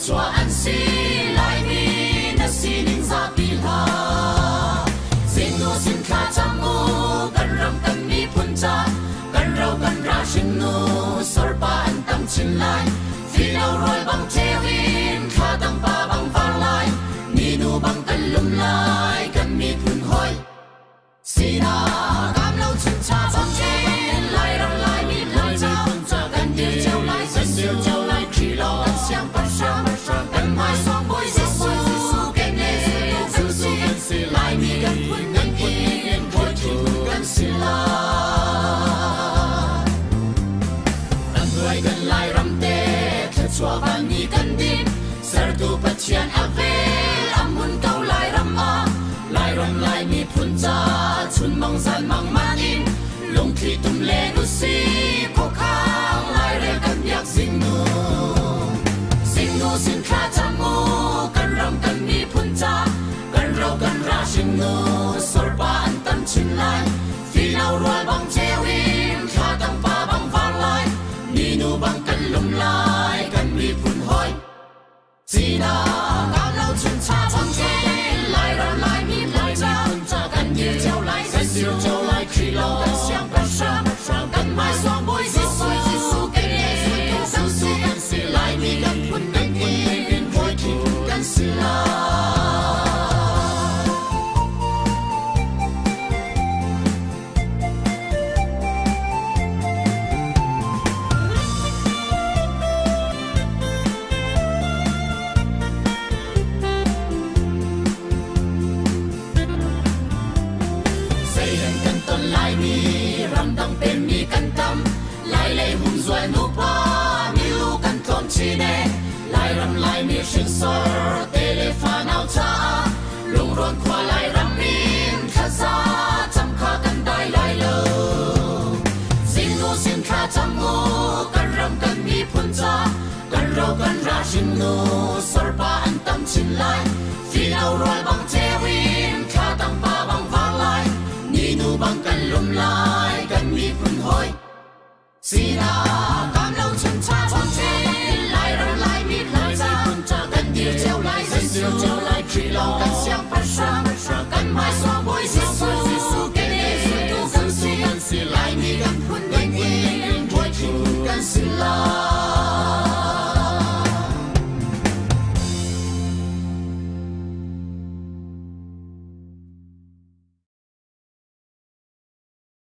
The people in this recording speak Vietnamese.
chua an si lai mi na si ning za pi la sin nu sin kha cham mu kan ram kan mi phun cha kan rau kan ra shin nu sor pa an tam chin lai phi lo roi bang therin kha tang pa bang vang lai mi nu bang kan lum lai kan mi phun hoi sina cam lo chun cha bang chen lai ram lai mi phun cha kan dir chau lai san dir chau lai khi lo kan siang pa shang kan mai song boy Giêsu kan ne Giêsu kan si lai mi kan phun in boy thu kan si la kan duai kan lai ram te khe chua ban ni kan din sar tu pathian avel amun kau lai ram lai mi phun cha chun mong san mang manin long khi tum le nu si ko khang lai re kan yak sing nu sin kha cham mu kan ram kan mi phun cha kan rau kan ra sing nu sor pa an tam chin lai phi lau roi bang chewin kha tang pa bang vang lai mi nu bang kan lum lai kan mi phun hoi sina cam lau chun cha bang chen lai ram lai mi phun cha kan dir chau lai khi lo kan siang pa shang kan mai song boy Giêsu kan ne Giêsu kan si lai mi kan phun in boy thu kan si la lai mi ram dang pen mi kan tam lai lei hum zoi nu pa mi lu kan ton chi ne lai ram lai mi shin sor telephone out cha lung ron khwa lai ram min kha za cham kha kan dai lai lo sin nu sin kha cham mu kan ram kan mi phun cha kan ro kan ra shin nu sor pa an tam chin lai fi au roi bang che win kha tang pa bang vang lai ni nu bang kan lum lai kan mi phun hoi sina cam lo chun cha bang chen lai ram lai mi phun cha kan dir chau lai khi lo kan siang pa shang kan mai song boy